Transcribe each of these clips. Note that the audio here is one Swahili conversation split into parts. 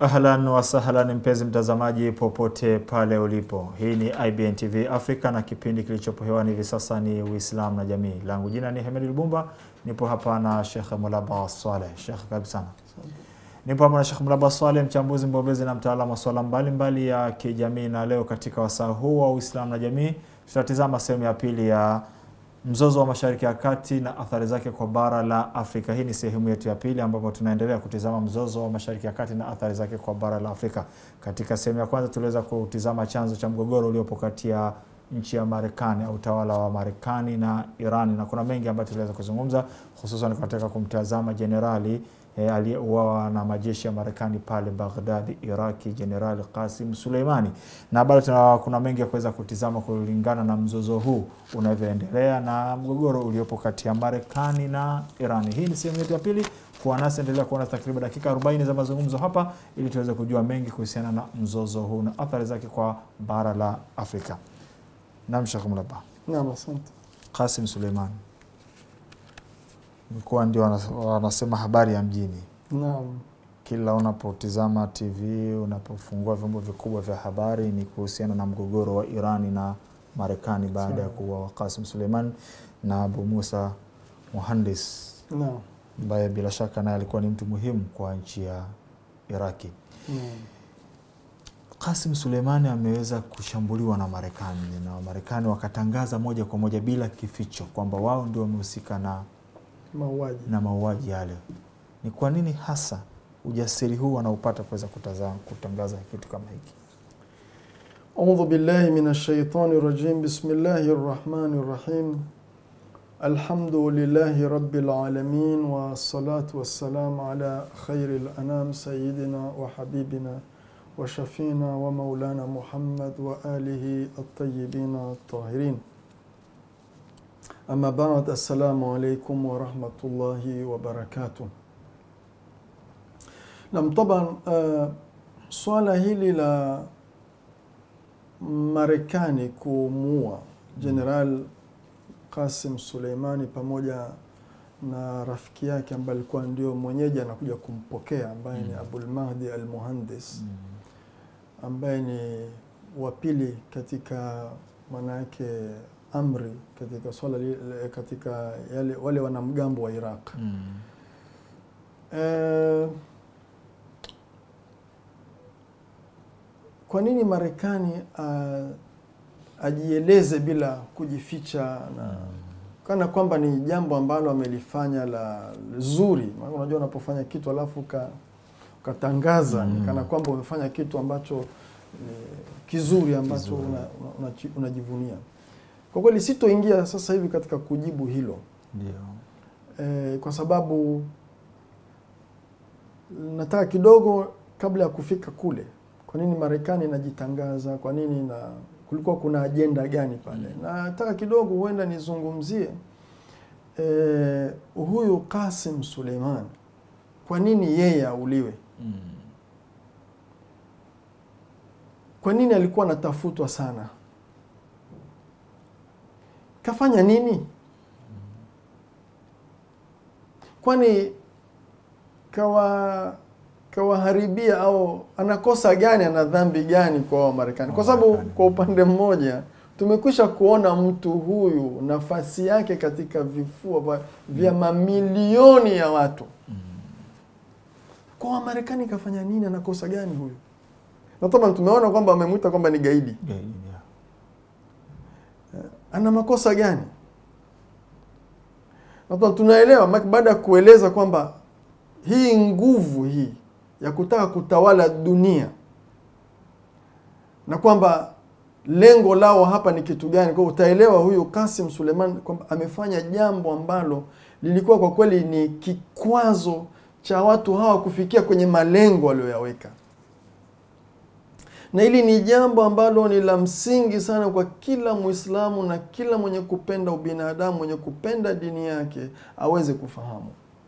Ahlan wa sahlan mpenzi mtazamaji popote pale ulipo. Hii ni IBN TV Africa na kipindi kilichopo hewani hivi sasa ni Uislamu na Jamii. Langu jina ni Hemedi Lubumba. Nipo hapa na Sheikh Mulaba Swaleh. Sheikh, karibu sana. Nipo hapa na Sheikh Mulaba Swaleh, mchambuzi mbobezi na mtaalamu wa swala mbalimbali ya kijamii, na leo katika wasaa huu wa Uislamu na Jamii tutatizama sehemu ya pili ya mzozo wa Mashariki ya Kati na athari zake kwa bara la Afrika. Hii ni sehemu yetu ya pili ambapo tunaendelea kutizama mzozo wa Mashariki ya Kati na athari zake kwa bara la Afrika. Katika sehemu ya kwanza tuliweza kutizama chanzo cha mgogoro uliopo kati ya nchi ya Marekani au utawala wa Marekani na Iran, na kuna mengi ambayo tuliweza kuzungumza, hususan katika kumtazama jenerali aliyeuawa na majeshi ya Marekani pale Baghdad, Iraki, Jenerali Qasim Suleimani. Na bado kuna mengi ya kuweza kutizama kulingana na mzozo huu unavyoendelea na mgogoro uliopo kati ya Marekani na Iran. Hii ni sehemu yetu ya pili. Kwa nasi endelea kuona takriban dakika 40 za mazungumzo hapa ili tuweze kujua mengi kuhusiana na mzozo huu na athari zake kwa bara la Afrika. Naam, Sheikh Mulaba. Naam, asante. Qasim Suleimani mkuu ndio wanasema habari ya mjini. Naam. Kila unapotizama TV, unapofungua vyombo vikubwa vya habari ni kuhusiana na mgogoro wa Irani na Marekani baada ya kuuawa Qasim Suleimani na Abu Musa Muhandis. Naam. Ambaye bila shaka naye alikuwa ni mtu muhimu kwa nchi ya Iraki. Qasim Suleimani ameweza kushambuliwa na Marekani, na Marekani wakatangaza moja kwa moja bila kificho kwamba wao ndio wamehusika na mauaji yale. Ni kwa nini hasa ujasiri huu wanaupata kuweza kutangaza kitu kama hiki? A'udhu billahi minash shaitani rajim. Bismillahir rahmanir rahim. Alhamdulillahi rabbil alamin wa salatu wassalamu ala khairil anam sayyidina wa habibina wa shafina wa maulana Muhammad wa alihi at-tayyibin at-tahirin. Amma ba'd, assalamu alaykum wa rahmatullahi wa barakatuh. Naam, taban swala hili la Marekani kumuua General Qasim Suleimani pamoja na rafiki yake ambaye alikuwa ndio mwenyeji anakuja kumpokea, ambaye ni Abul Mahdi al-Muhandis, ambaye ni wa pili katika maana yake amri katika swala katika wale wanamgambo wa Iraq. Kwa nini Marekani ajieleze bila kujificha na kana kwamba ni jambo ambalo amelifanya la zuri? Maana unajua unapofanya kitu alafu ukatangaza ni kana kwamba umefanya kitu ambacho kizuri ambacho unajivunia. Kwa kweli sitoingia sasa hivi katika kujibu hilo. Ndio. Kwa sababu nataka kidogo kabla ya kufika kule. Kwa nini Marekani inajitangaza? Kwa nini na kulikuwa kuna agenda gani pale? Nataka kidogo huenda nizungumzie huyu Qasim Suleimani. Kwa nini yeye auliwe? Kwa nini alikuwa anatafutwa sana? Kafanya nini? Kwani kawaharibia au anakosa gani, ana dhambi gani kwa Marekani? Kwa sababu kwa upande mmoja tumekwisha kuona mtu huyu nafasi yake katika vifua vya mamilioni ya watu. Kwa Marekani kafanya nini, anakosa gani huyu? Na kama tumeona kwamba amemuita kwamba ni gaidi. Ana makosa gani? Na tunaelewa baada ya kueleza kwamba hii nguvu hii ya kutaka kutawala dunia na kwamba lengo lao hapa ni kitu gani, kwa utaelewa huyu Qasim Suleimani kwamba amefanya jambo ambalo lilikuwa kwa kweli ni kikwazo cha watu hawa kufikia kwenye malengo walioyaweka. Na hili ni jambo ambalo ni la msingi sana kwa kila Muislamu na kila mwenye kupenda ubinadamu, mwenye kupenda dini yake aweze kufahamu.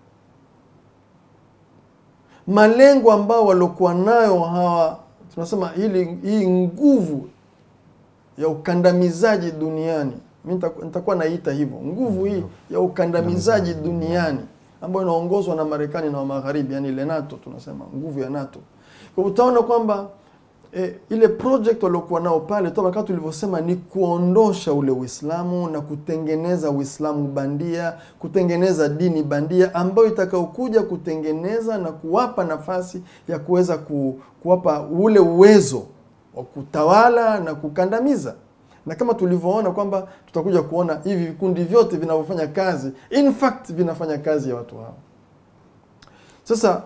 Malengo ambao walokuwa nayo hawa, tunasema hii nguvu ya ukandamizaji duniani. Mimi nitakuwa naita hivyo, nguvu hii ya ukandamizaji duniani ambayo inaongozwa na Marekani na wa Magharibi, yani ile NATO, tunasema nguvu ya NATO. Kwa utaona kwamba ile project waliokuwa nao pale kama tulivyosema ni kuondosha ule Uislamu na kutengeneza Uislamu bandia, kutengeneza dini bandia ambayo itakayokuja kutengeneza na kuwapa nafasi ya kuweza kuwapa ule uwezo wa kutawala na kukandamiza. Na kama tulivyoona kwamba tutakuja kuona hivi vikundi vyote vinavyofanya kazi, in fact vinafanya kazi ya watu hao. Sasa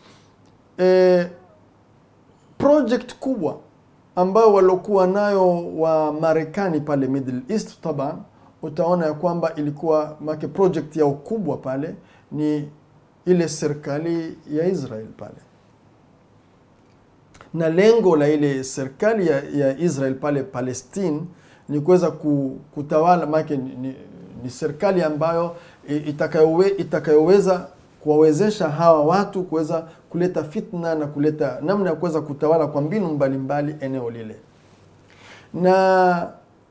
project kubwa ambao walokuwa nayo wa Marekani pale Middle East taban, utaona ya kwamba ilikuwa make project ya ukubwa pale ni ile serikali ya Israel pale. Na lengo la ile serikali ya Israel pale Palestine ni kuweza kutawala, make ni serikali ambayo itakayoweza kuwawezesha hawa watu kuweza kuleta fitna na kuleta namna ya kuweza kutawala kwa mbinu mbalimbali eneo lile. Na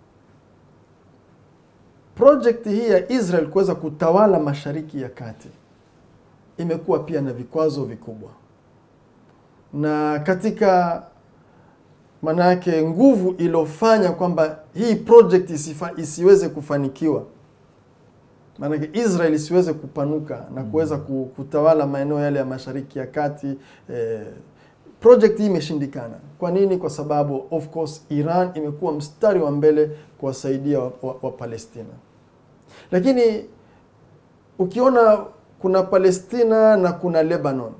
project hii ya Israel kuweza kutawala Mashariki ya Kati imekuwa pia na vikwazo vikubwa. Na katika manake nguvu ilofanya kwamba hii project isiweze kufanikiwa, maanake Israel isiweze kupanuka na kuweza kutawala maeneo yale ya Mashariki ya Kati, project hii imeshindikana. Kwa nini? Kwa sababu of course Iran imekuwa mstari wa mbele kuwasaidia wa Palestina. Lakini ukiona kuna Palestina na kuna Lebanon,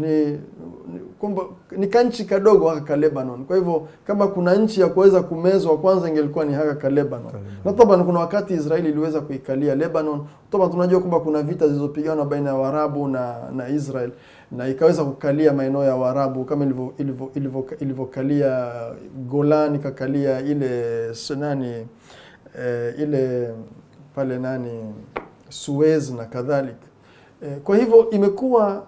ni kanchi kadogo haka ka Lebanon. Kwa hivyo kama kuna nchi ya kuweza kumezwa kwanza ingelikuwa ni haka ka Lebanon. Na taban kuna wakati Israeli iliweza kuikalia Lebanon. Taban tunajua kwamba kuna vita zilizopigana baina ya Waarabu na Israel na ikaweza kukalia maeneo ya Waarabu kama ilivyokalia Golan, ikakalia ile Sunani ile pale Suez na kadhalika. Kwa hivyo imekuwa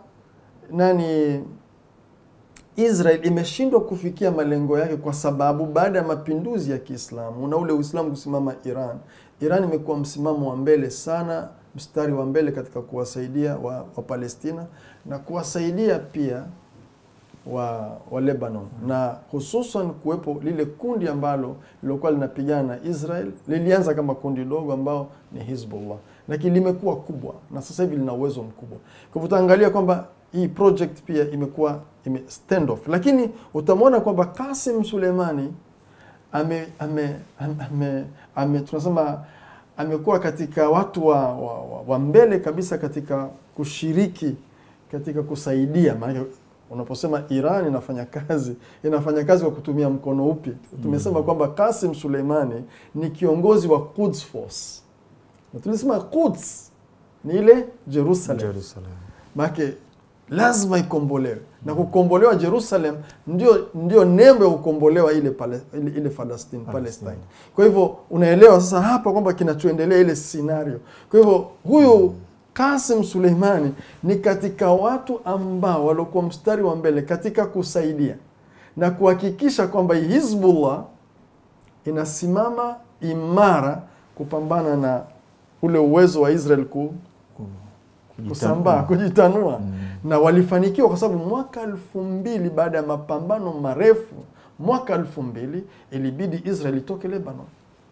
Israel imeshindwa kufikia malengo yake kwa sababu baada ya mapinduzi ya Kiislamu na ule Uislamu kusimama Iran imekuwa msimamo wa mbele sana, mstari wa mbele katika kuwasaidia wa Palestina na kuwasaidia pia wa Lebanon. Na hususan kuwepo lile kundi ambalo lilikuwa linapigana na Israel, lilianza kama kundi dogo ambao ni Hezbollah, lakini limekuwa kubwa na sasa hivi lina uwezo mkubwa. Kwa hivyo utaangalia kwamba hii project pia imekuwa stand off. Lakini utamwona kwamba Qasem Soleimani tunasema amekuwa katika watu wa mbele kabisa katika kushiriki katika kusaidia. Maana unaposema Iran inafanya kazi kwa kutumia mkono upi? Tumesema kwamba Qasem Soleimani ni kiongozi wa Quds Force. Na tulisema Quds ni ile Jerusalem. Maana lazima ikombolewe. Na kukombolewa Jerusalem ndio nembo ya kukombolewa ile Palestine. Kwa hivyo unaelewa sasa hapa kwamba kinachoendelea ile scenario. Kwa hivyo huyu Qasem Soleimani ni katika watu ambao walikuwa mstari wa mbele katika kusaidia na kuhakikisha kwamba Hezbollah inasimama imara kupambana na ule uwezo wa Israel kujitanua. Na walifanikiwa kwa sababu mwaka 2000 baada ya mapambano marefu, mwaka 2000 ilibidi Israel itoke Lebanon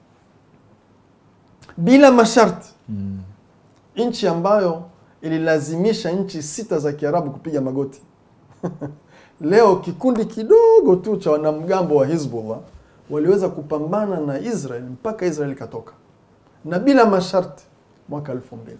bila masharti. Nchi ambayo ililazimisha nchi 6 za Kiarabu kupiga magoti. Leo kikundi kidogo tu cha wanamgambo wa Hezbollah waliweza kupambana na Israel mpaka Israel katoka, na bila masharti mwaka 2000.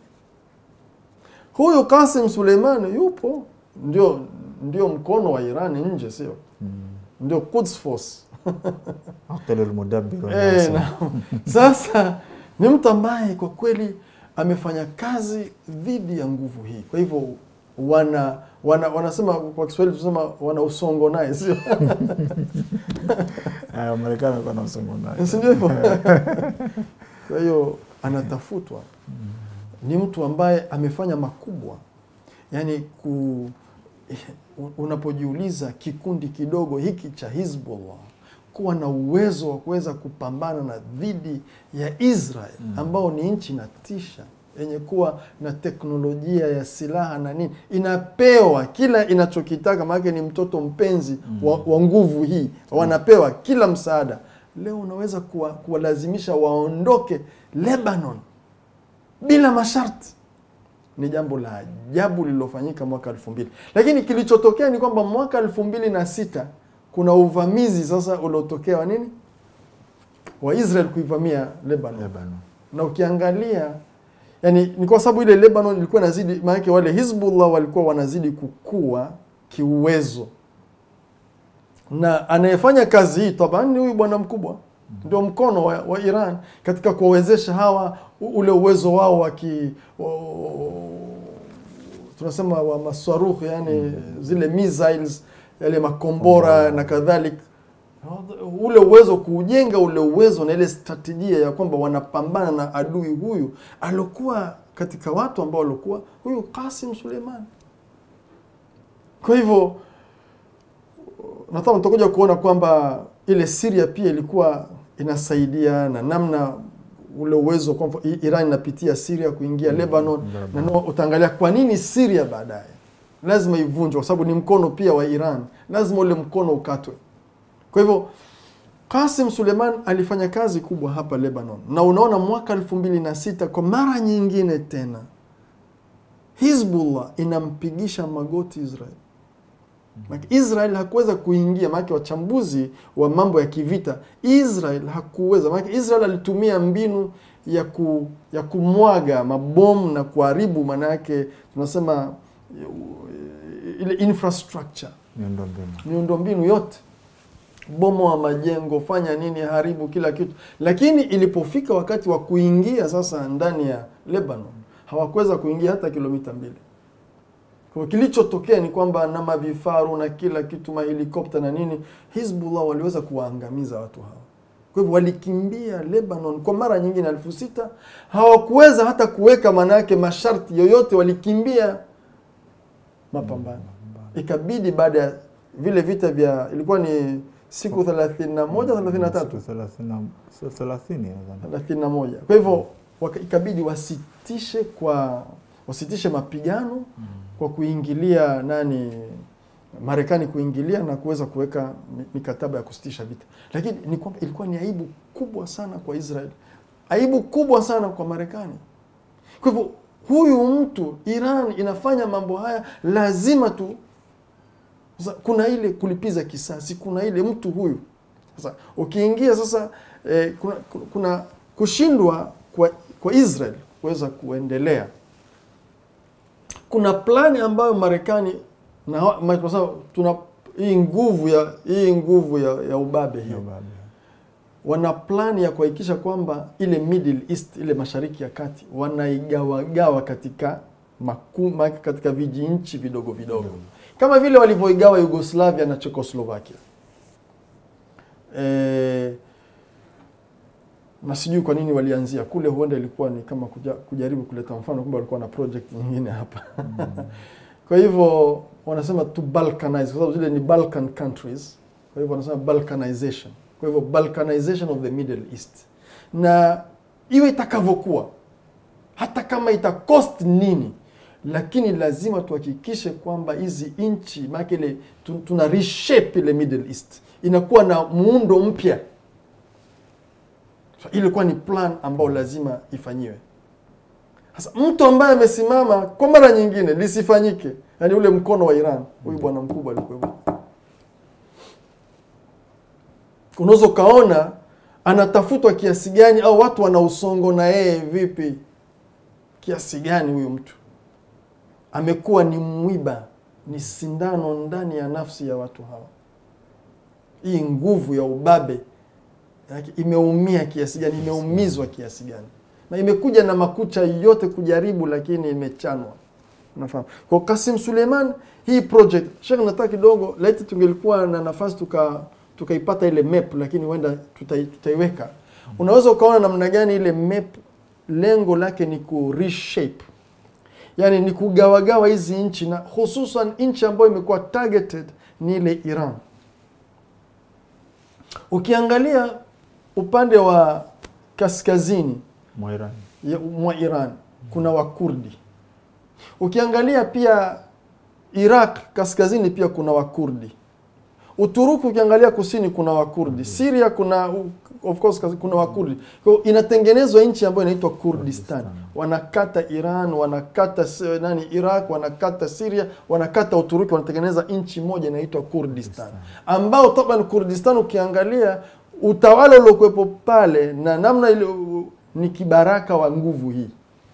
Huyu Qasem Soleimani yupo, ndio mkono wa Iran nje, sio? Ndio Quds Force. Aqilul Mudabbir. Sasa ni mtu ambaye kwa kweli amefanya kazi dhidi ya nguvu hii. Kwa hivyo wanasema kwa Kiswahili tunasema wana usongo naye, sio? Marekani wana usongo naye. Sio? Kwa hiyo anatafutwa. Ni mtu ambaye amefanya makubwa. Yaani unapojiuliza kikundi kidogo hiki cha Hezbollah kuwa na uwezo wa kuweza kupambana na dhidi ya Israel ambao ni nchi inatisha, yenye kuwa na teknolojia ya silaha na nini, inapewa kila inachokitaka, maana ni mtoto mpenzi wa nguvu hii, wanapewa kila msaada. Leo unaweza kuwalazimisha waondoke Lebanon bila masharti. Ni jambo la ajabu lililofanyika mwaka 2000. Lakini kilichotokea ni kwamba mwaka 2006 kuna uvamizi sasa uliotokea wa nini? Wa Israel kuivamia Lebanon. Na ukiangalia, yani ni kwa sababu ile Lebanon ilikuwa inazidi, maana wale Hizbullah walikuwa wanazidi kukua kiuwezo. Na anayefanya kazi hii tabani ni huyu bwana mkubwa. Ndio mkono wa Iran katika kuwawezesha hawa ule uwezo wao wa tunasema wa maswaruhu, yani zile missiles, yale makombora na kadhalika. Ule uwezo kujenga ule uwezo na ile strategia ya kwamba wanapambana na adui huyu alokuwa katika watu ambao walikuwa huyu Qasim Suleiman. Kwa hivyo nataka mtakuja kuona kwamba ile Syria pia ilikuwa inasaidia na namna ule uwezo kwamba Iran inapitia Syria kuingia Lebanon, na utaangalia kwa nini Syria baadaye lazima ivunjwe, kwa sababu ni mkono pia wa Iran, lazima ule mkono ukatwe. Kwa hivyo Qasim Suleiman alifanya kazi kubwa hapa Lebanon, na unaona mwaka 2006 kwa mara nyingine tena Hizbullah inampigisha magoti Israel. Israel hakuweza kuingia, maana wachambuzi wa mambo ya kivita, Israel hakuweza, maana Israel alitumia mbinu ya kumwaga mabomu na kuharibu, maana yake tunasema ile infrastructure, miundombinu yote, bomo wa majengo, fanya nini, haribu kila kitu. Lakini ilipofika wakati wa kuingia sasa ndani ya Lebanon, hawakuweza kuingia hata kilomita 2. Kwa kilichotokea ni kwamba na mavifaru na kila kitu, mahelikopta na nini, Hizbullah waliweza kuwaangamiza watu hao. Kwa hivyo walikimbia Lebanon kwa mara nyingine 2006, hawakuweza hata kuweka manake masharti yoyote, walikimbia mapambano. Ikabidi baada ya vile vita vya, ilikuwa ni siku 31 33 31. Kwa hivyo ikabidi wasitishe mapigano kwa kuingilia Marekani kuingilia na kuweza kuweka mikataba ya kusitisha vita. Lakini ni kwamba ilikuwa ni aibu kubwa sana kwa Israel, aibu kubwa sana kwa Marekani. Kwa hivyo huyu mtu, Iran inafanya mambo haya, lazima tu kuna ile kulipiza kisasi, kuna ile mtu huyu. Sasa ukiingia sasa kuna kushindwa kwa Israel kuweza kuendelea. Kuna plani ambayo Marekani na tuna hii nguvu ya ubabe hiyo. Wana plani ya kuhakikisha kwamba ile Middle East, ile Mashariki ya Kati, wanaigawa katika katika vijinchi vidogo vidogo. Kama vile walivyoigawa Yugoslavia na Czechoslovakia. Na sijui kwa nini walianzia kule, huenda ilikuwa ni kama kujaribu kuleta mfano kwamba walikuwa na project nyingine hapa. Kwa hivyo wanasema to balkanize, kwa sababu zile ni Balkan countries. Kwa hivyo wanasema balkanization. Kwa hivyo balkanization of the Middle East. Na iwe itakavyokuwa, hata kama itakost nini, lakini lazima tuhakikishe kwamba hizi inchi, maana ile tuna reshape ile Middle East, inakuwa na muundo mpya. So ilikuwa ni plan ambao lazima ifanyiwe. Sasa mtu ambaye amesimama kwa mara nyingine lisifanyike, yani ule mkono wa Iran, huyu bwana mkubwa alikuwa. Unaweza kaona anatafutwa kiasi gani, au watu wana usongo na yeye vipi kiasi gani. Huyu mtu amekuwa ni mwiba, ni sindano ndani ya nafsi ya watu hawa. Hii nguvu ya ubabe imeumia kiasi gani, imeumizwa kiasi gani, na imekuja na makucha yote kujaribu, lakini imechanwa. Unafahamu? Kwa Qasim Suleiman, hii project, Sheikh, nataka kidogo laiti tungelikuwa na nafasi tukaipata ile map, lakini huenda tutaiweka. Unaweza ukaona namna gani ile map lengo lake ni ku reshape, yani ni kugawagawa hizi nchi, na hususan nchi ambayo imekuwa targeted ni ile Iran. Ukiangalia upande wa kaskazini mwa Iran kuna Wakurdi. Ukiangalia pia Iraq kaskazini pia kuna Wakurdi. Uturuki ukiangalia kusini kuna Wakurdi. Syria kuna of course kuna Wakurdi. Kwa hiyo inatengenezwa nchi ambayo inaitwa Kurdistan. Wanakata Iran, wanakata Iraq, wanakata Syria, wanakata Uturuki, wanatengeneza nchi moja inaitwa Kurdistan. Ambao taban Kurdistan ukiangalia utawala uliokuwepo pale na namna ile ni kibaraka wa nguvu hii.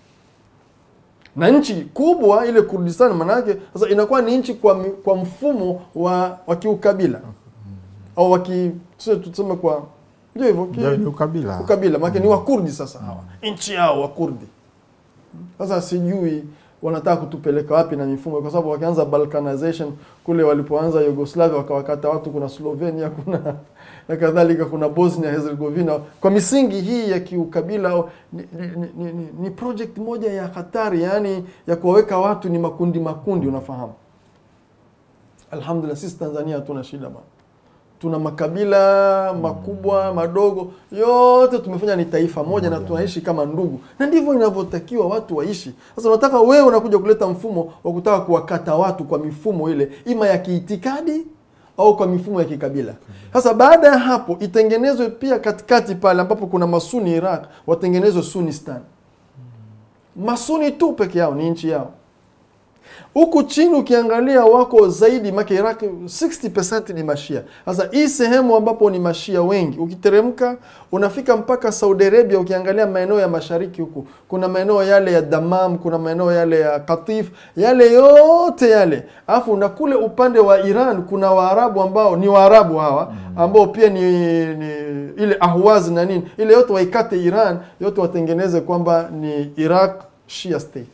Na nchi kubwa ile Kurdistan manake sasa inakuwa ni nchi kwa mfumo wa kiukabila. Au tuseme kwa ndio hivyo ni ukabila. Ukabila maana ni Wakurdi sasa hawa. Nchi yao Wakurdi. Sasa sijui wanataka kutupeleka wapi na mifumo, kwa sababu wakianza balkanization kule walipoanza Yugoslavia wakawakata watu, kuna Slovenia, kuna na kadhalika, kuna Bosnia Herzegovina. Kwa misingi hii ya kiukabila ni project moja ya hatari, yani ya kuwaweka watu ni makundi unafahamu. Alhamdulillah sisi Tanzania hatuna shida bwana. Tuna makabila makubwa madogo yote tumefanya ni taifa moja na tunaishi kama ndugu. Na ndivyo inavyotakiwa watu waishi. Sasa unataka wewe unakuja kuleta mfumo wa kutaka kuwakata watu kwa mifumo ile ima ya kiitikadi au kwa mifumo ya kikabila. Sasa baada ya hapo itengenezwe pia katikati pale ambapo kuna Masuni Iraq, watengenezwe Sunistan. Masuni tu peke yao ni nchi yao. Huku chini ukiangalia wako zaidi maki Iraq 60% ni Mashia. Sasa hii sehemu ambapo ni Mashia wengi, ukiteremka unafika mpaka Saudi Arabia, ukiangalia maeneo ya mashariki huku, kuna maeneo yale ya Dammam, kuna maeneo yale ya Qatif, yale yote yale. Alafu na kule upande wa Iran kuna Waarabu ambao ni Waarabu hawa ambao pia ni ile Ahwaz na nini. Ile yote waikate Iran, yote watengeneze kwamba ni Iraq Shia state.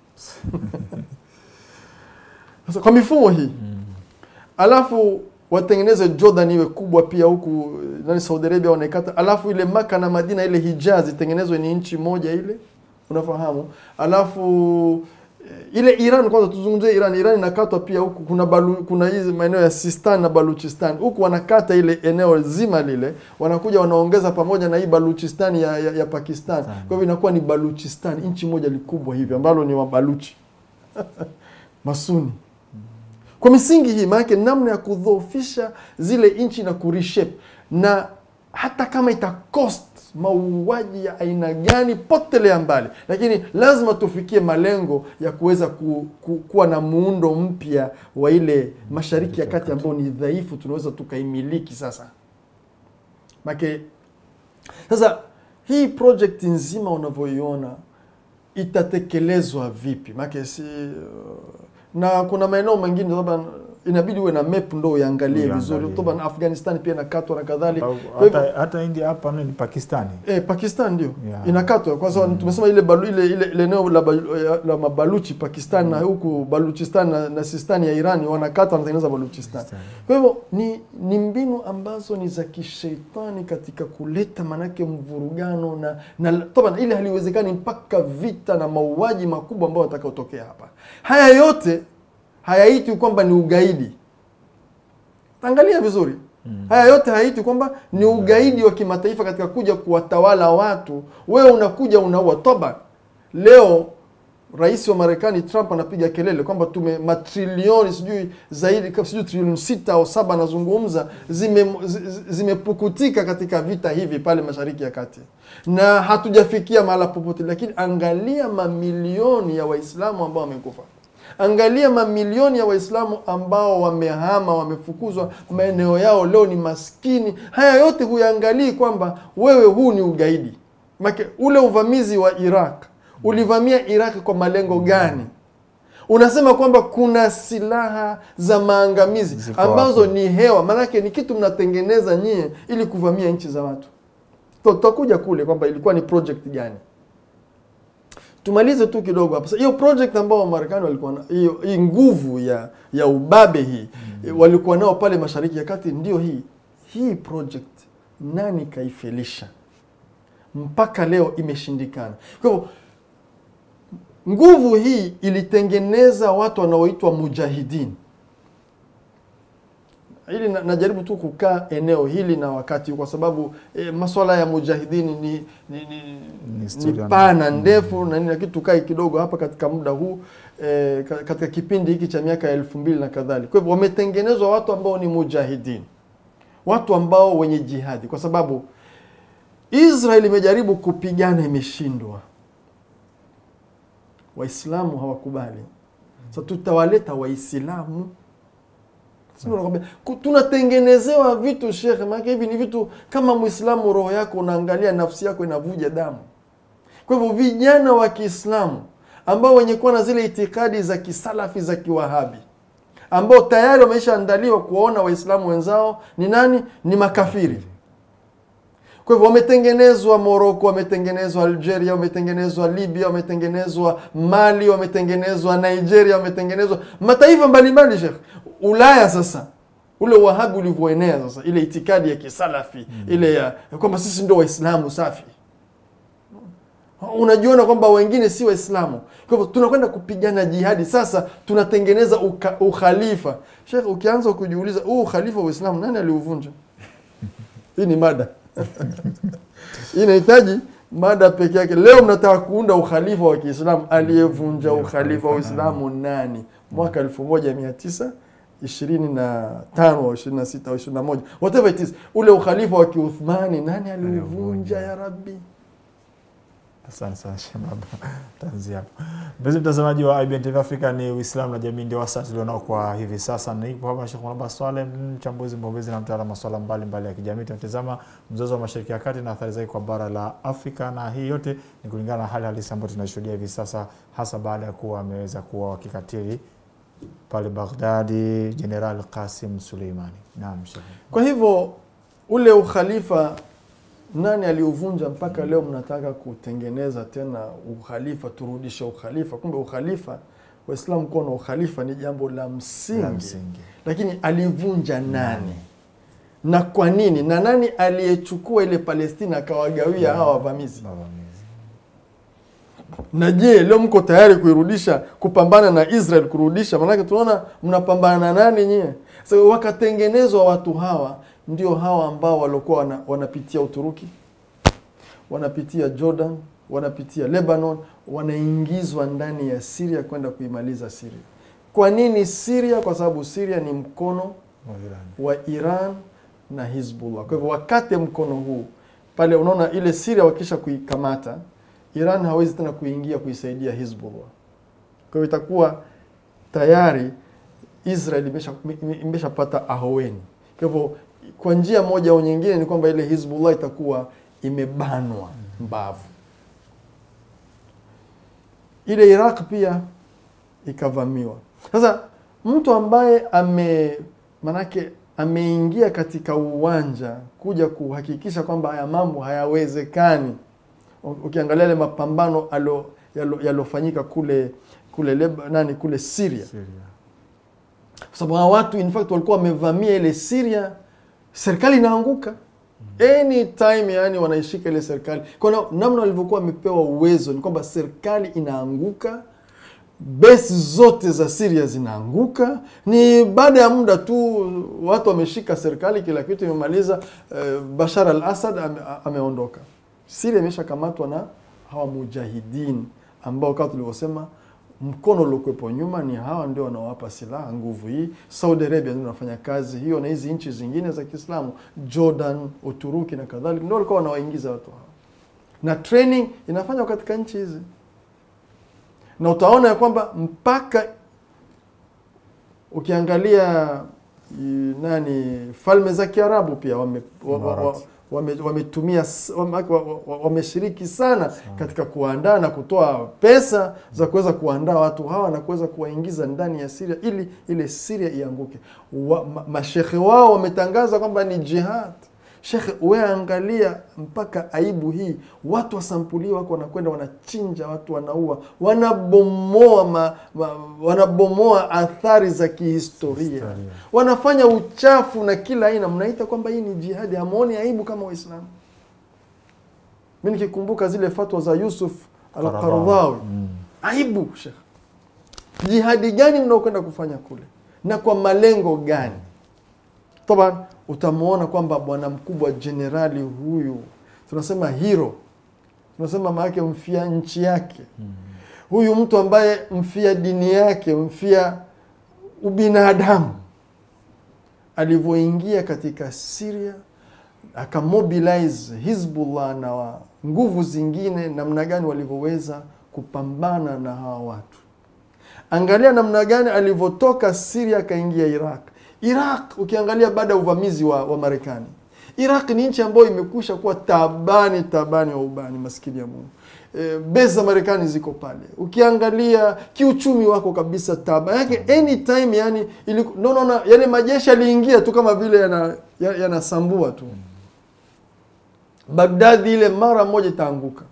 Sasa kwa mifumo hii alafu watengeneze Jordan iwe kubwa pia huku Saudi Arabia wanaikata, alafu ile Maka na Madina ile Hijaz itengenezwe ni nchi moja ile, unafahamu. Alafu ile Iran, kwanza tuzungumzie Iran inakatwa pia huku, kuna hizi maeneo ya Sistan na Baluchistan huku wanakata ile eneo zima lile, wanakuja wanaongeza pamoja na hii Baluchistan ya Pakistan. Kwa hivyo inakuwa ni Baluchistan, nchi moja likubwa hivi ambalo ni Wabaluchi Masuni. Kwa misingi hii maana namna ya kudhoofisha zile nchi na kureshape, na hata kama itakost mauaji ya aina gani potelea mbali, lakini lazima tufikie malengo ya kuweza kuwa na muundo mpya wa ile Mashariki ya Kati ambao ni dhaifu, tunaweza tukaimiliki sasa. Sasa hii project nzima unavyoiona itatekelezwa vipi? Na kuna maeneo mengine sababu inabidi uwe na map ndo uangalie vizuri. Toba Afghanistan pia inakatwa na kadhalika. Hata India hapa ni Pakistani. Pakistan ndio inakatwa kwa sababu tumesema ile eneo la Mabaluchi Pakistan na huku Baluchistan na Sistan ya Iran wanakata wanatengeneza Baluchistan. Kwa hivyo ni mbinu ambazo ni za kishetani katika kuleta manake mvurugano na toba ile haliwezekani mpaka vita na mauaji makubwa ambayo yatakayotokea hapa. Haya yote hayaiti kwamba ni ugaidi. Angalia vizuri. Haya yote hayaiti kwamba ni ugaidi wa kimataifa katika kuja kuwatawala watu. Wewe unakuja unaua. Toba leo rais wa Marekani Trump anapiga kelele kwamba matrilioni sijui zaidi sijui trilioni 6 au 7 anazungumza zimepukutika katika vita hivi pale Mashariki ya Kati. Na hatujafikia mahala popote, lakini angalia mamilioni ya Waislamu ambao wamekufa. Angalia mamilioni ya Waislamu ambao wamehama, wamefukuzwa maeneo yao, leo ni maskini. Haya yote huyaangalii kwamba wewe huu ni ugaidi. Ule uvamizi wa Iraq, ulivamia Iraq kwa malengo gani? Unasema kwamba kuna silaha za maangamizi ambazo ni hewa, manake ni kitu mnatengeneza nyie ili kuvamia nchi za watu. Tutakuja kule kwamba ilikuwa ni project gani. Tumalize tu kidogo hapa. Hiyo project ambao Marekani walikuwa na hii nguvu ya ubabe hii walikuwa nao pale Mashariki ya Kati, ndio hii project nani kaifelisha? Mpaka leo imeshindikana. Kwa hivyo nguvu hii ilitengeneza watu wanaoitwa mujahidin. ili najaribu tu kukaa eneo hili na wakati, kwa sababu masuala ya mujahidini ni pana ndefu na nini, lakini tukae kidogo hapa katika muda huu katika kipindi hiki cha miaka 2000 na kadhalika. Kwa hivyo wametengenezwa watu ambao ni mujahidini, watu ambao wenye jihadi, kwa sababu Israeli imejaribu kupigana, imeshindwa. Waislamu hawakubali. So tutawaleta Waislamu. Tunatengenezewa vitu Sheikh, maana hivi ni vitu kama Muislamu, roho yako unaangalia, nafsi yako inavuja damu. Kwa hivyo vijana wa Kiislamu ambao wenye kuwa na zile itikadi za kisalafi za kiwahabi, ambao tayari wameshaandaliwa kuona Waislamu wenzao ni nani? Ni makafiri. Kwa hivyo wametengenezwa Morocco, wametengenezwa Algeria, wametengenezwa Libya, wametengenezwa Mali, wametengenezwa Nigeria, wametengenezwa mataifa mbalimbali Sheikh. Ulaya sasa, ule wahabi ulivyoenea sasa, ile itikadi ya kisalafi, ile ya kwamba sisi ndio Waislamu safi. Unajiona kwamba wengine si Waislamu. Kwa hivyo tunakwenda kupigana jihadi. Sasa tunatengeneza ukhalifa. Sheikh, ukianza kujiuliza ukhalifa wa Uislamu nani aliuvunja? Hii ni mada. Inahitaji mada pekee yake. Leo mnataka kuunda ukhalifa wa Kiislamu. Aliyevunja ukhalifa wa Uislamu nani? Mwaka 1925 au 26 au 21, whatever it is. Ule ukhalifa wa Kiuthmani nani aliuvunja ya Rabbi? Asante sana Shemaba. Tanzia hapo. Mpenzi mtazamaji wa IBN TV Afrika, ni Uislamu na jamii ndio wasati tulionao kwa hivi sasa. Nipo hapa Sheikh Mwalaba Swaleh, mchambuzi mbobezi na mtaalamu wa masuala mbalimbali ya kijamii. Tunatazama mzozo wa Mashariki ya Kati na athari zake kwa bara la Afrika, na hii yote ni kulingana na hali halisi ambayo tunashuhudia hivi sasa, hasa baada ya kuwa ameweza kuwa wakikatili pale Baghdadi General Qasim Suleimani. Naam Sheikh. Kwa hivyo ule ukhalifa nani aliuvunja mpaka leo mnataka kutengeneza tena ukhalifa, turudisha ukhalifa? Kumbe ukhalifa, Waislamu kuwa na ukhalifa ni jambo la msingi. Lakini alivunja nani? Na kwa nini? Na nani aliyechukua ile Palestina akawagawia hawa wavamizi? Na je, leo mko tayari kuirudisha, kupambana na Israel kurudisha? Maana tunaona mnapambana na nani nyie? So wakatengenezwa watu hawa, ndio hawa ambao walikuwa wanapitia Uturuki, wanapitia Jordan, wanapitia Lebanon, wanaingizwa ndani ya Syria kwenda kuimaliza Syria. Kwa nini Syria? Kwa sababu Syria ni mkono wa Iran na Hezbollah. Kwa hivyo wakate mkono huu pale, unaona ile Syria wakisha kuikamata, Iran hawezi tena kuingia kuisaidia Hezbollah. Kwa hivyo itakuwa tayari Israel imeshapata ahueni. Kwa hivyo kwa njia moja au nyingine ni kwamba ile Hezbollah itakuwa imebanwa mbavu. Ile Iraq pia ikavamiwa. Sasa mtu ambaye ameingia katika uwanja kuja kuhakikisha kwamba haya mambo hayawezekani. Ukiangalia ile mapambano yalofanyika kule Syria. Kwa sababu watu in fact walikuwa wamevamia ile Syria, serikali inaanguka. Anytime yani wanaishika ile serikali. Kwa namna walivyokuwa wamepewa uwezo ni kwamba serikali inaanguka, base zote za Syria zinaanguka. Ni baada ya muda tu watu wameshika serikali, kila kitu imemaliza, Bashar al-Assad ameondoka. Syria imeshakamatwa na hawa mujahidin ambao kama tulivyosema mkono uliokuwepo nyuma ni hawa ndio wanaowapa silaha, nguvu hii. Saudi Arabia ndio wanafanya kazi hiyo, na hizi nchi zingine za Kiislamu, Jordan, Uturuki na kadhalika, ndio walikuwa wanawaingiza watu hao. Na training inafanywa katika nchi hizi. Na utaona ya kwamba mpaka ukiangalia falme za Kiarabu pia wametumia wameshiriki sana katika kuandaa na kutoa pesa za kuweza kuandaa watu hawa na kuweza kuwaingiza ndani ya Syria ili ile Syria ianguke. Mashekhe wao wametangaza kwamba ni jihad. Shekhe, wewe angalia mpaka aibu hii. Watu wa sampuli wako wanakwenda wanachinja watu, wanaua, wanabomoa athari za kihistoria. Wanafanya uchafu na kila aina. Mnaita kwamba hii ni jihadi. Hamuoni aibu kama Waislamu? Mimi nikikumbuka zile fatwa za Yusuf al-Qaradawi. Aibu Sheikh. Jihadi gani mnaokwenda kufanya kule? Na kwa malengo gani? Toba utamuona kwamba bwana mkubwa generali huyu, tunasema hero, tunasema maana yake mfia nchi yake. Huyu mtu ambaye mfia dini yake, mfia ubinadamu, alivyoingia katika Syria akamobilize Hizbullah na nguvu zingine, namna gani walivyoweza kupambana na hawa watu. Angalia namna gani alivyotoka Syria akaingia Iraq. Iraq ukiangalia baada ya uvamizi wa Marekani, Iraq ni nchi ambayo imekusha kuwa tabani wa ubani, maskini ya Mungu. Base za Marekani ziko pale. Ukiangalia kiuchumi wako kabisa taba yake anytime, yani yale majeshi aliingia tu kama vile yanasambua tu. Baghdad ile mara moja itaanguka.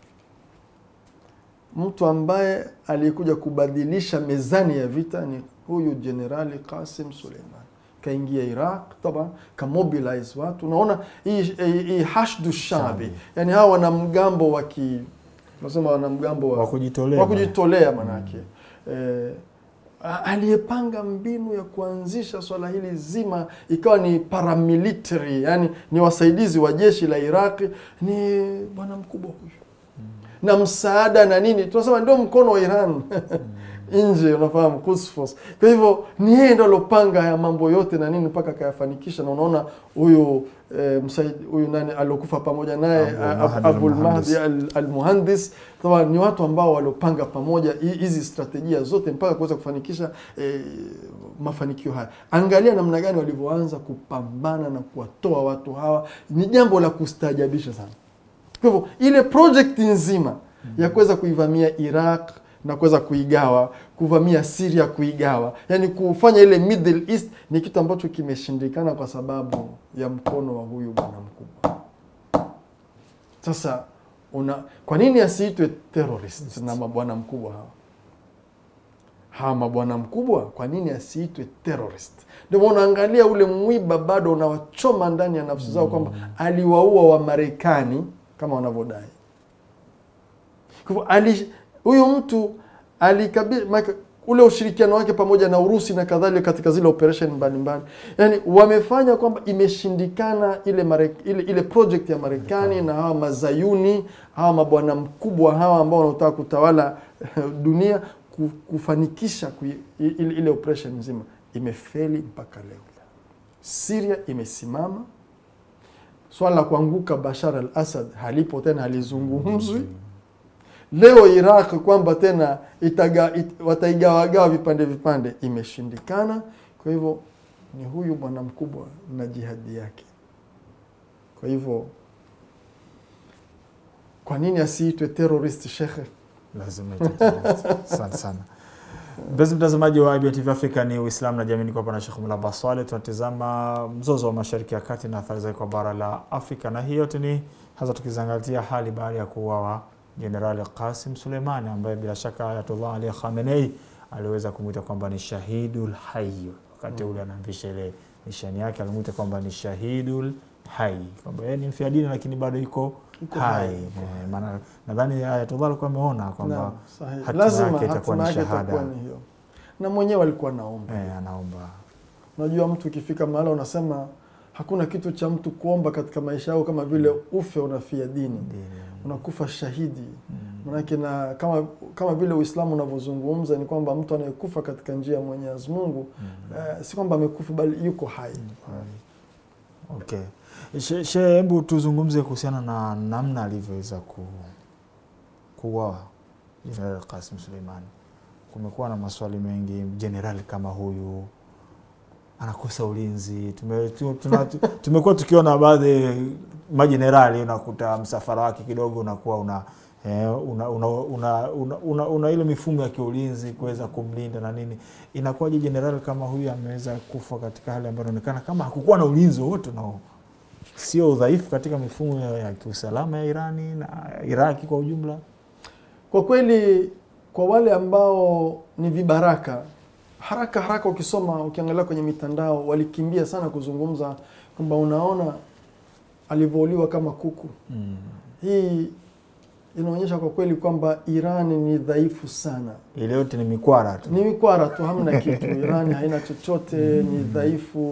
Mtu ambaye alikuja kubadilisha mezani ya vita ni huyu Generali Qasim Suleiman. Kaingia Iraq, taban kamobilize watu. Unaona hii hashdu shabi, yani hawa wanamgambo nasema wanamgambo wa kujitolea manake. Aliyepanga mbinu ya kuanzisha swala hili zima ikawa ni paramilitary, yani ni wasaidizi wa jeshi la Iraq, ni bwana mkubwa huyu. Na msaada na nini, tunasema ndio mkono wa Iran nje, unafahamu, Quds Force. Kwa hivyo ni yeye ndo alopanga haya mambo yote na nini mpaka kayafanikisha. Na unaona huyu huyu nani alokufa pamoja naye, Abul Mahdi al-Muhandis, sawa, ni watu ambao walopanga pamoja hizi strategia zote mpaka kuweza kufanikisha mafanikio haya. Angalia namna gani walivyoanza kupambana na kuwatoa watu hawa, ni jambo la kustaajabisha sana. Kwa hivyo ile project nzima ya kuweza kuivamia Iraq na kuweza kuigawa, kuvamia Syria kuigawa, yani kufanya ile Middle East, ni kitu ambacho kimeshindikana kwa sababu ya mkono wa huyu bwana mkubwa. Sasa kwa nini asiitwe terrorist na mabwana mkubwa hawa mabwana mkubwa, kwa nini asiitwe terrorist? Ndio unaangalia ule mwiba bado unawachoma ndani ya nafsi zao kwamba aliwaua wa Marekani kama wanavyodai. Kwa huyu mtu ule ushirikiano wake pamoja na Urusi na kadhalika katika zile operation mbalimbali, yani wamefanya kwamba imeshindikana ile project ya Marekani na hawa mazayuni, hawa mabwana mkubwa hawa ambao wanataka kutawala dunia, kufanikisha ile operation nzima. Imefeli mpaka leo. Syria imesimama. Swala la kuanguka Bashar al-Assad halipo tena, halizungumzwi. Leo Iraq kwamba tena wataigawagawa vipande imeshindikana. Kwa hivyo ni huyu bwana mkubwa na jihadi yake. Kwa hivyo kwa nini asiitwe terrorist shekhe? Lazima itwe terrorist. Sana. Mpenzi mtazamaji wa IBN TV Afrika, ni Uislamu na Jamii, kwa pana Sheikh Mulaba Swaleh. Tunatazama mzozo wa Mashariki ya Kati na athari zake kwa bara la Afrika, na hiyo yote ni hasa tukizangalia hali baada ya kuuawa Generali Qasim Suleimani, ambaye bila shaka Ayatollah Ali Khamenei aliweza kumuita kwamba ni shahidul hayy. Wakati ule anaamvisha ile nishani yake, alimuita kwamba ni shahidul hayy, kwamba yeye ni mfiadini lakini bado yuko hai. Maana nadhani Ayatollah alikuwa ameona kwamba lazima itakuwa ni shahada, na mwenyewe alikuwa anaomba. Anaomba. Unajua mtu ukifika mahali unasema hakuna kitu cha mtu kuomba katika maisha yao kama vile ufe unafia dini. Unakufa shahidi. Manake na kama vile Uislamu unavyozungumza ni kwamba mtu anayekufa katika njia ya Mwenyezi Mungu si kwamba amekufa bali yuko hai. Okay. Hebu tuzungumze kuhusiana na namna alivyoweza kuuawa General Qasim Suleimani. Kumekuwa na maswali mengi, generali kama huyu anakosa ulinzi. Tumekuwa tukiona baadhi majenerali unakuta msafara wake kidogo unakuwa una ile mifumo ya kiulinzi kuweza kumlinda na nini. Inakuwaje generali kama huyu ameweza kufa katika hali ambayo inaonekana kama hakukuwa na ulinzi wote, na sio udhaifu katika mifumo ya kiusalama ya Irani na Iraki kwa ujumla? Kwa kweli, kwa wale ambao ni vibaraka, haraka ukisoma, ukiangalia kwenye mitandao, walikimbia sana kuzungumza kwamba unaona alivyouliwa kama kuku. Hii inaonyesha kwa kweli kwamba Irani ni dhaifu sana. Ile yote ni mikwara tu. Ni mikwara tu, hamna kitu. Irani haina chochote, ni dhaifu.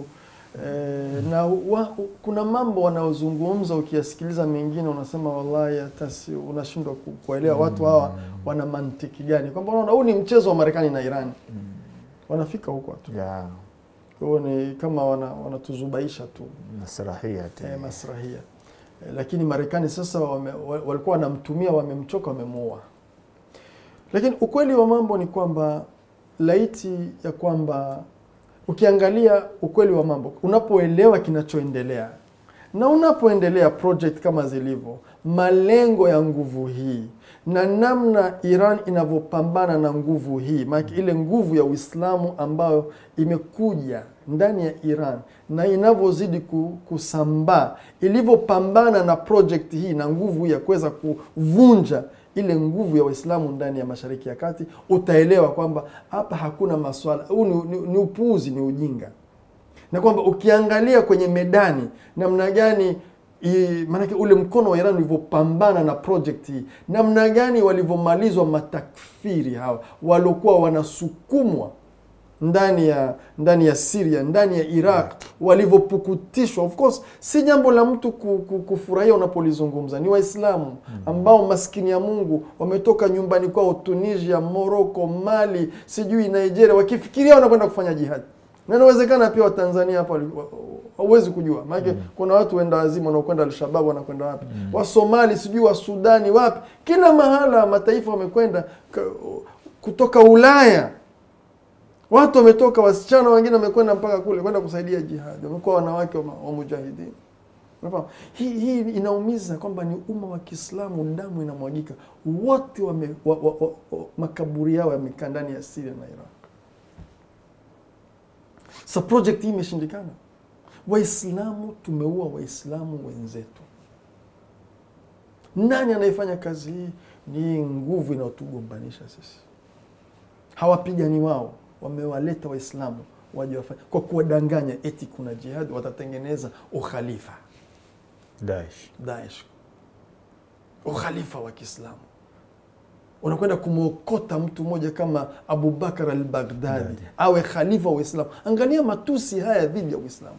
Na kuna mambo wanaozungumza ukiyasikiliza mengine unasema wallahi hata si unashindwa kuelewa watu hawa wana mantiki gani, kwamba unaona huu ni mchezo wa Marekani na Iran. Wanafika huko watu. Kwa ni kama wanatuzubaisha tu masrahia masrahia. Lakini Marekani sasa walikuwa wanamtumia, wamemchoka, wamemuua. Lakini ukweli wa mambo ni kwamba laiti ya kwamba ukiangalia ukweli wa mambo, unapoelewa kinachoendelea na unapoendelea project kama zilivyo, malengo ya nguvu hii na namna Iran inavyopambana na nguvu hii, maana ile nguvu ya Uislamu ambayo imekuja ndani ya Iran na inavyozidi kusambaa, ilivyopambana na project hii na nguvu ya kuweza kuvunja ile nguvu ya Waislamu ndani ya Mashariki ya Kati, utaelewa kwamba hapa hakuna maswala, huu ni upuuzi, ni ujinga. Na kwamba ukiangalia kwenye medani namna gani maana ule mkono wa Iran ulivyopambana na project hii, namna gani walivyomalizwa matakfiri hawa waliokuwa wanasukumwa ndani ya Syria, ndani ya Iraq, walivyopukutishwa. Of course si jambo la mtu kufurahia unapolizungumza. Ni Waislamu ambao maskini ya Mungu wametoka nyumbani kwao Tunisia, Morocco, Mali, sijui Nigeria, wakifikiria wanakwenda kufanya jihad. Na inawezekana pia wa Tanzania hapa hauwezi kujua. Maana kuna watu wenda wazimu wanaokwenda Al-Shabaab, wanakwenda wapi? Wa Somali, sijui wa Sudani, wapi? Kila mahala mataifa wamekwenda, kutoka Ulaya. Watu wametoka, wasichana wengine wamekwenda mpaka kule kwenda kusaidia jihad. Wamekuwa wanawake wa mujahidin. Unafahamu? Hii inaumiza kwamba ni umma wa Kiislamu, damu inamwagika. Wote makaburi yao yamekaa ndani ya Syria na Iraq. Sa project hii imeshindikana. Waislamu tumeua Waislamu wenzetu. Nani anayefanya kazi hii? Ni nguvu inayotugombanisha sisi. Hawapigani wao, wamewaleta Waislamu waje wafanye kwa kuwadanganya eti kuna jihad, watatengeneza ukhalifa. Daesh. Ukhalifa wa Kiislamu. Unakwenda kumwokota mtu mmoja kama Abu Bakar al-Baghdadi awe khalifa wa Uislamu. Angalia matusi haya dhidi ya Uislamu.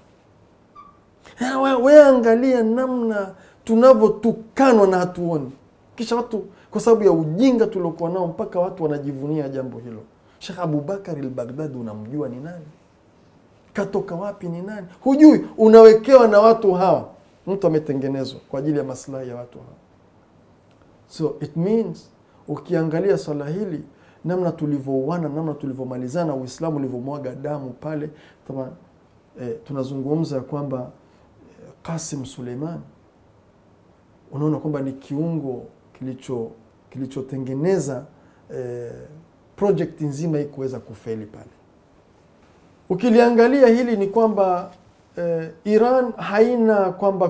Wewe angalia namna tunavyotukanwa na hatuoni. Kisha watu kwa sababu ya ujinga tuliokuwa nao mpaka watu wanajivunia jambo hilo. Sheikh Abu Bakar al-Baghdadi unamjua ni nani? Katoka wapi, ni nani? Hujui, unawekewa na watu hawa. Mtu ametengenezwa kwa ajili ya maslahi ya watu hawa. So it means ukiangalia swala hili, namna tulivyouana, namna tulivyomalizana, Uislamu ulivyomwaga damu pale, tunazungumza kwamba Qasim Suleiman, unaona kwamba ni kiungo kilichotengeneza project nzima hii kuweza kufeli pale. Ukiliangalia hili ni kwamba Iran haina kwamba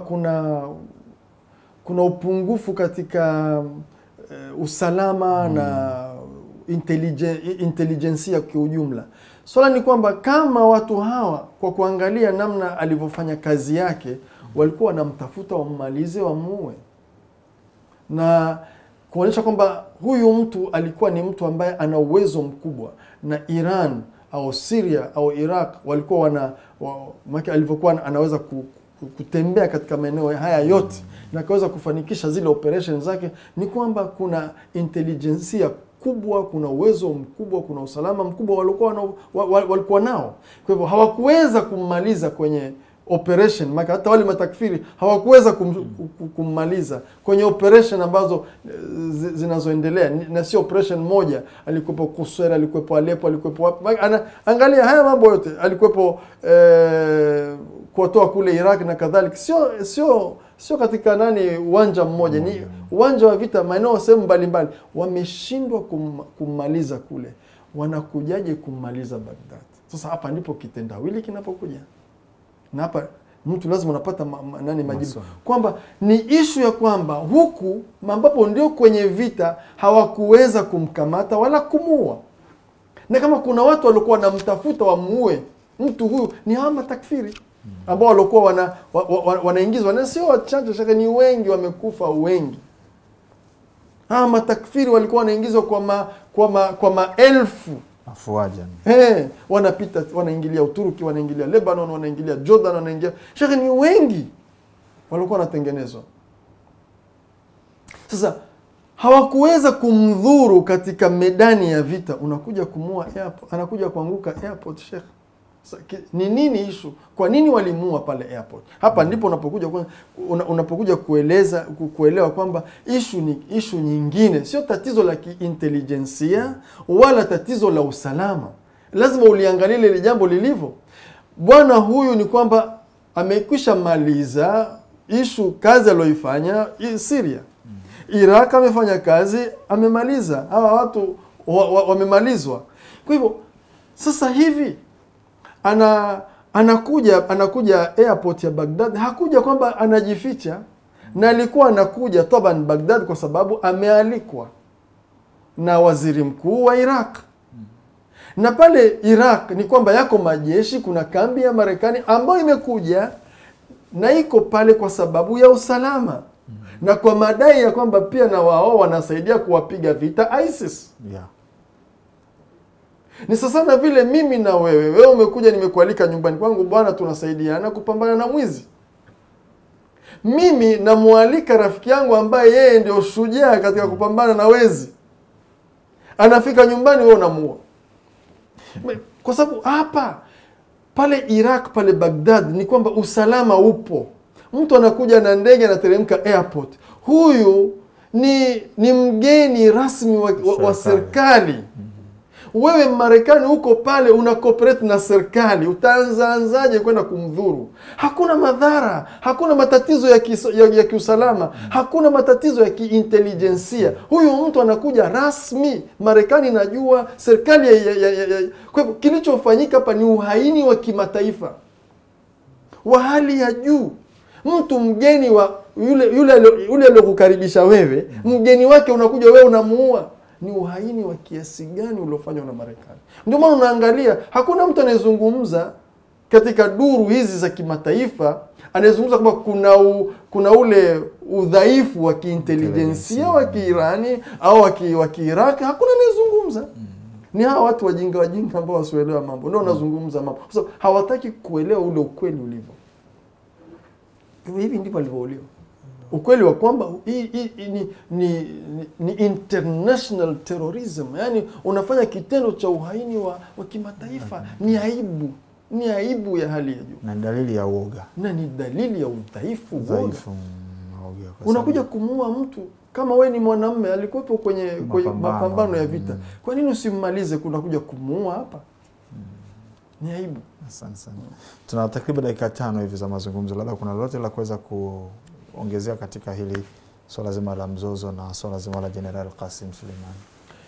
kuna upungufu katika usalama na intelijensia kwa ujumla. Swala ni kwamba kama watu hawa kwa kuangalia namna alivyofanya kazi yake, walikuwa wanamtafuta wammalize, wamuue. Na kuonyesha kwamba huyu mtu alikuwa ni mtu ambaye ana uwezo mkubwa, na Iran au Syria au Iraq walikuwa alivyokuwa anaweza kutembea katika maeneo haya yote na kaweza kufanikisha zile operation zake, ni kwamba kuna intelijensia kubwa, kuna uwezo mkubwa, kuna usalama mkubwa walikuwa nao. Kwa hivyo hawakuweza kummaliza kwenye operation, maka hata wale matakfiri hawakuweza kummaliza kwenye operation ambazo zinazoendelea, na sio operation moja. Alikuwepo Kusera, alikuwepo Aleppo, alikuwepo angalia haya mambo yote, alikuwepo kutoa kule Iraq na kadhalika. Sio katika uwanja mmoja, ni uwanja wa vita, maeneo sehemu mbalimbali. Wameshindwa kummaliza kule, wanakujaje kummaliza Baghdad? Sasa hapa ndipo kitendawili kinapokuja. Na hapa mtu lazima unapata majibu kwamba ni issue ya kwamba huku ambapo ndio kwenye vita hawakuweza kumkamata wala kumuua. Na kama kuna watu walikuwa wanamtafuta wamuue mtu huyu, ni hawa matakfiri ambao walikuwa wanaingizwa, na sio wachache, shaka ni wengi, wamekufa wengi. Hawa matakfiri walikuwa wanaingizwa kwa maelfu Afuaja. Wanapita, wanaingilia Uturuki, wanaingilia Lebanon, wanaingilia Jordan, wanaingia. Sheikh, ni wengi walikuwa wanatengenezwa. Sasa hawakuweza kumdhuru katika medani ya vita, unakuja kumua airport, anakuja kuanguka airport. Sheikh, ni nini issue? Kwa nini walimua pale airport? Hapa ndipo unapokuja kuelewa kwamba issue ni issue nyingine, sio tatizo la kiintelijensia wala tatizo la usalama. Lazima uliangalie ile jambo lilivyo. Bwana huyu ni kwamba amekwisha maliza issue, kazi aliyoifanya Syria. Iraq amefanya kazi, amemaliza. Hawa watu wamemalizwa. Kwa hivyo sasa hivi anakuja airport ya Baghdad, hakuja kwamba anajificha, na alikuwa anakuja taban Baghdad kwa sababu amealikwa na waziri mkuu wa Iraq. Na pale Iraq ni kwamba yako majeshi, kuna kambi ya Marekani ambayo imekuja na iko pale kwa sababu ya usalama. Na kwa madai ya kwamba pia na wao wanasaidia kuwapiga vita ISIS. Yeah. Ni sasa na vile mimi na wewe umekuja, nimekualika nyumbani kwangu, bwana, tunasaidiana kupambana na mwizi. Mimi namualika rafiki yangu ambaye yeye ndio shujaa katika kupambana na wezi. Anafika nyumbani, wewe unamuua. Kwa sababu hapa pale Iraq, pale Baghdad ni kwamba usalama upo. Mtu anakuja na ndege, anateremka airport. Huyu ni mgeni rasmi wa serikali. Wewe Marekani uko pale, una cooperate na serikali, utaanzaje kwenda kumdhuru? Hakuna madhara, hakuna matatizo ya kiusalama, hakuna matatizo ya kiintelijensia. Huyu mtu anakuja rasmi, Marekani inajua, serikali kwa hivyo kilichofanyika hapa ni uhaini wa kimataifa wa hali ya juu. Mtu mgeni wa yule aliyokukaribisha wewe, mgeni wake unakuja wewe unamuua. Ni uhaini wa kiasi gani uliofanywa na Marekani? Ndio maana unaangalia hakuna mtu anayezungumza katika duru hizi za kimataifa anayezungumza kwamba kuna ule udhaifu wa kiintelijensia wa Kiirani au wa Kiiraki. Hakuna anayezungumza. Ni hawa watu wajinga ambao wasielewa mambo ndio wanazungumza mambo. Kwa sababu hawataki kuelewa ule ukweli ulivyo. Hivi ndivyo alivyouliwa. Ukweli wa kwamba ni international terrorism, yani unafanya kitendo cha uhaini wa kimataifa. Ni aibu ya hali ya juu, na dalili ya uoga, na ni dalili ya udhaifu. Unakuja kumuua mtu kama we ni mwanamume, alikuwepo kwenye mapambano ya vita. Kwa nini usimmalize? Kunakuja kumuua hapa. Ni aibu. Asante sana. Tuna takriban dakika 5 hivi za mazungumzo. Labda kuna lolote la kuweza kuongezea katika hili swala zima la mzozo na swala zima la General Qasim Soleimani?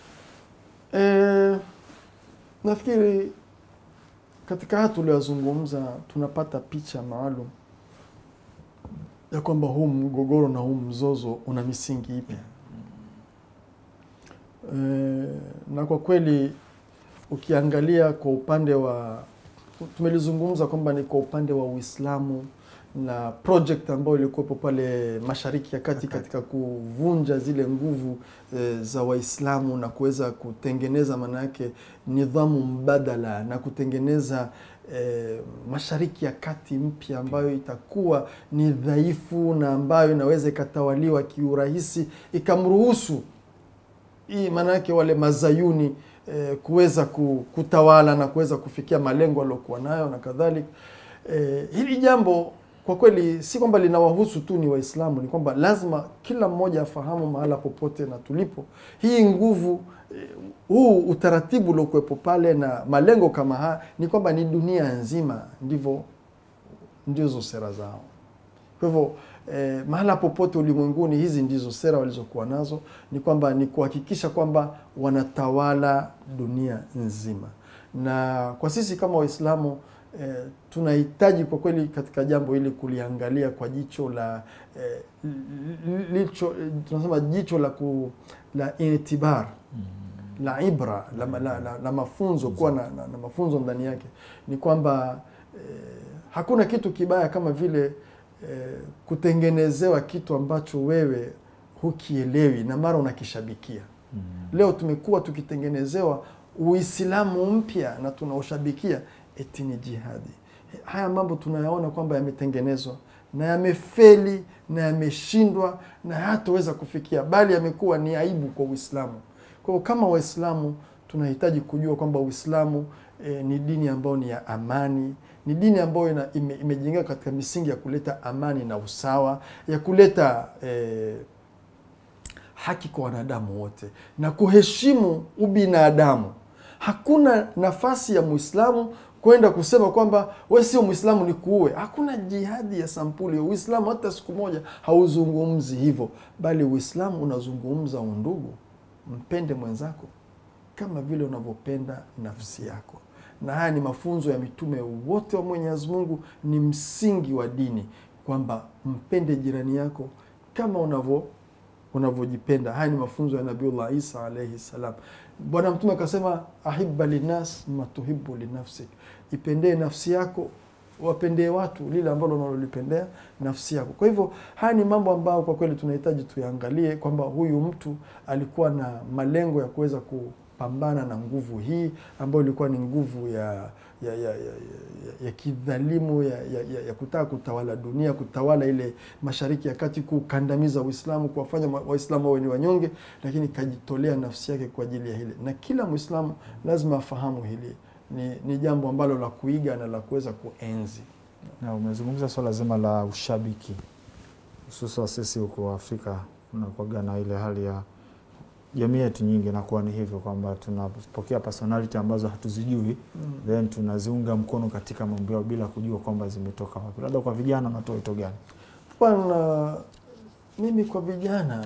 Nafikiri katika hatu tuliyozungumza tunapata picha maalum ya kwamba huu mgogoro na huu mzozo una misingi ipi. Na kwa kweli ukiangalia kwa upande wa, tumelizungumza kwamba ni kwa upande wa Uislamu na project ambayo ilikuwepo pale Mashariki ya Kati katika kuvunja zile nguvu za Waislamu na kuweza kutengeneza maana yake nidhamu mbadala na kutengeneza Mashariki ya Kati mpya ambayo itakuwa ni dhaifu na ambayo inaweza ikatawaliwa kiurahisi, ikamruhusu hii maana yake wale mazayuni kuweza kutawala na kuweza kufikia malengo waliokuwa nayo na kadhalika. Hili jambo kwa kweli si kwamba linawahusu tu ni Waislamu, ni kwamba lazima kila mmoja afahamu mahala popote na tulipo, hii nguvu, huu utaratibu uliokuwepo pale na malengo kama haya ni kwamba ni dunia nzima, ndizo sera zao. Kwa hivyo mahala popote ulimwenguni hizi ndizo sera walizokuwa nazo, ni kwamba ni kuhakikisha kwamba wanatawala dunia nzima. Na kwa sisi kama Waislamu tunahitaji kwa kweli katika jambo hili kuliangalia kwa jicho la tunasema jicho la itibar, la ibra, la mafunzo, kuwa na mafunzo ndani yake. Ni kwamba hakuna kitu kibaya kama vile kutengenezewa kitu ambacho wewe hukielewi na mara unakishabikia. Leo tumekuwa tukitengenezewa Uislamu mpya na tunaoshabikia eti ni jihadi. Haya mambo tunayaona kwamba yametengenezwa na yamefeli na yameshindwa na hataweza kufikia, bali yamekuwa ni aibu kwa Uislamu. Kwa hiyo kama Waislamu tunahitaji kujua kwamba Uislamu ni dini ambayo ni ya amani, ni dini ambayo imejengeka katika misingi ya kuleta amani na usawa, ya kuleta haki kwa wanadamu wote na kuheshimu ubinadamu. Hakuna nafasi ya Muislamu kwenda kusema kwamba wewe sio Muislamu ni kuue. Hakuna jihadi ya sampuli. Uislamu hata siku moja hauzungumzi hivyo, bali Uislamu unazungumza undugu. Mpende mwenzako kama vile unavyopenda nafsi yako. Na haya ni mafunzo ya mitume wote wa Mwenyezi Mungu, ni msingi wa dini kwamba mpende jirani yako kama unavyojipenda. Haya ni mafunzo ya Nabiullah Isa alayhi salam. Bwana Mtume akasema ahibba linas ma tuhibbu linafsik. Ipendee nafsi yako, wapendee watu lile ambalo unalolipendea nafsi yako. Kwa hivyo haya ni mambo ambayo kwa kweli tunahitaji tuyaangalie kwamba huyu mtu alikuwa na malengo ya kuweza kupambana na nguvu hii ambayo ilikuwa ni nguvu ya kidhalimu ya kutaka kutawala dunia, kutawala ile Mashariki ya Kati, kukandamiza Uislamu, kuwafanya Waislamu wawe ni wanyonge, lakini kajitolea nafsi yake kwa ajili ya hili. Na kila Muislamu lazima afahamu hili. Ni jambo ambalo la kuiga na la kuweza kuenzi. Na umezungumza swala zima la ushabiki. Hususan sisi huko Afrika tunakuwa na ile hali ya jamii yetu nyingi inakuwa ni hivyo kwamba tunapokea personality ambazo hatuzijui, then tunaziunga mkono katika mambo yao bila kujua kwamba zimetoka wapi. Labda kwa vijana unatoa wito gani? Bwana, mimi kwa vijana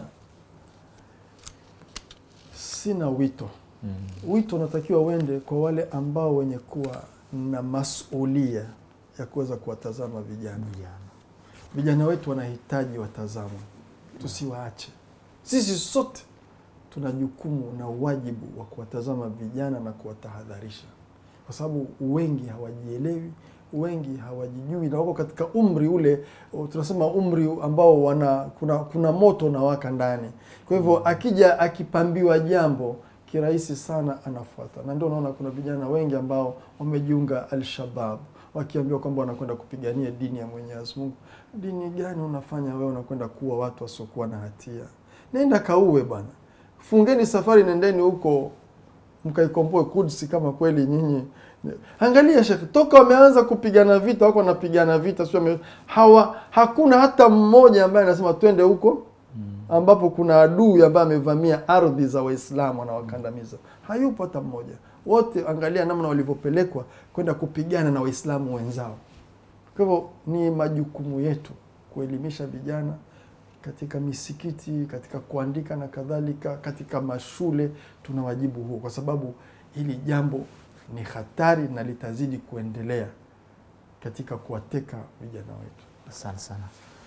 sina wito. Wito unatakiwa uende kwa wale ambao wenye kuwa na masulia ya kuweza kuwatazama vijana. Vijana wetu wanahitaji watazamwe. Tusiwaache. Sisi sote tuna jukumu na wajibu wa kuwatazama vijana na kuwatahadharisha. Kwa sababu wengi hawajielewi, wengi hawajijui na wako katika umri ule, tunasema umri ambao kuna moto na waka ndani. Kwa hivyo akija akipambiwa jambo kirahisi sana anafuata. Na ndio unaona kuna vijana wengi ambao wamejiunga Al-Shabaab wakiambiwa kwamba wanakwenda kupigania dini ya Mwenyezi Mungu. Dini gani unafanya wewe? Unakwenda kuua watu wasiokuwa na hatia. Nenda kauwe bwana. Fungeni safari, nendeni huko mkaikomboe Quds kama kweli nyinyi. Angalia Sheikh, toka wameanza kupigana vita, wako wanapigana vita, sio hakuna hata mmoja ambaye anasema twende huko ambapo kuna adui ambaye amevamia ardhi za Waislamu na wakandamiza. Hayupo hata mmoja. Wote angalia namna walivyopelekwa kwenda kupigana na Waislamu wenzao. Kwa hivyo ni majukumu yetu kuelimisha vijana katika misikiti, katika kuandika na kadhalika, katika mashule. Tuna wajibu huo kwa sababu hili jambo ni hatari na litazidi kuendelea katika kuwateka vijana wetu. Asante sana.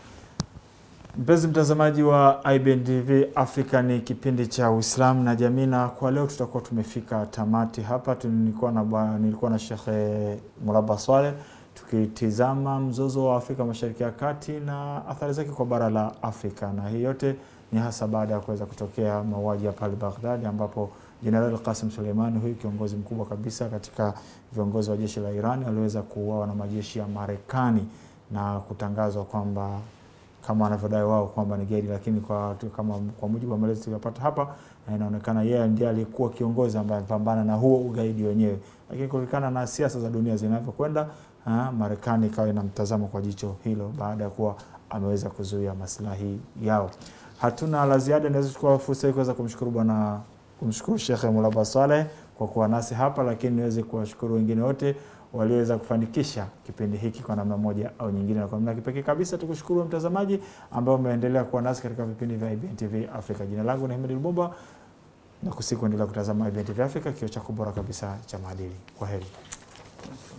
Mpenzi mtazamaji wa IBN TV Africa, ni kipindi cha Uislamu na jamii, na kwa leo tutakuwa tumefika tamati hapa. Nilikuwa na Sheikh Mulaba Swaleh tukitizama mzozo wa Afrika Mashariki ya Kati na athari zake kwa bara la Afrika, na hii yote ni hasa baada ya kuweza kutokea mauaji ya pale Baghdad ambapo Jenerali Qasim Soleimani, huyu kiongozi mkubwa kabisa katika viongozi wa jeshi la Iran, aliweza kuuawa na majeshi ya Marekani na kutangazwa kwamba kama wanavyodai wao kwamba ni gaidi, lakini kwa mujibu wa maelezo tuliyopata hapa inaonekana yeye ndiye alikuwa kiongozi ambaye alipambana na huo ugaidi wenyewe. Lakini kulingana na siasa za dunia zinavyokwenda, Marekani ikawa inamtazama kwa jicho hilo baada ya kuwa ameweza kuzuia maslahi yao. Hatuna la ziada, naweza kuchukua fursa hii kuweza kumshukuru Sheikh Mulaba Swaleh kwa kuwa nasi hapa, lakini niweze kuwashukuru wengine wote waliweza kufanikisha kipindi hiki kwa namna moja au nyingine. Na kwa namna kipekee kabisa tukushukuru mtazamaji ambao umeendelea kuwa nasi katika vipindi vya IBN TV Africa. Jina langu ni Ahmed Lubumba na kusikuendelea kutazama IBN TV Africa, kio chako bora kabisa cha maadili. Kwaheri.